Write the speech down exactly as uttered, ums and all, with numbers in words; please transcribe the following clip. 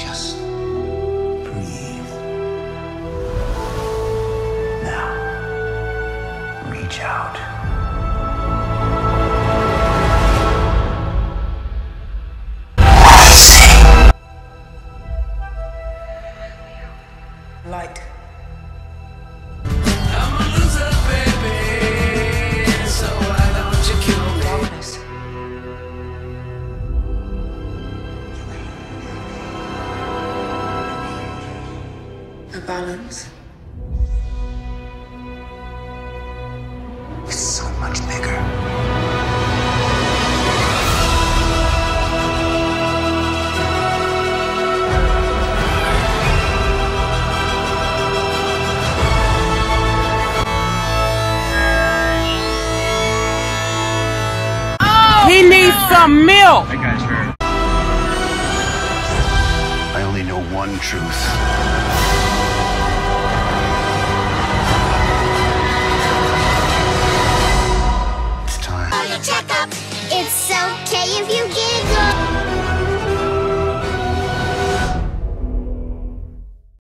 Just breathe. Now, reach out. Light. I'm a loser, baby, so why don't you kill me? Darkness. A balance. It's so much bigger. He needs some milk! I only know one truth.